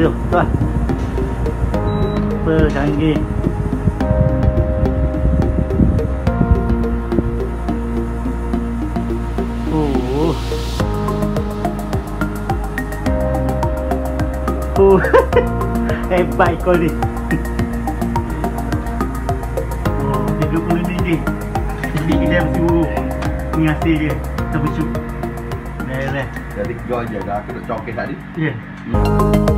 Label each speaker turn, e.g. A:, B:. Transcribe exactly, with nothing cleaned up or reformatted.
A: tu tuan. Super canggih. Oh. Oh. Hebat kau ni. Oh, tiga puluh ringgit. Beli kedai mesti buruk. Ni hasil dia. Kita bersyuk. Dah dah.
B: Jadi jual je dah. Aku nak coket tadi.
A: Ya. Yeah.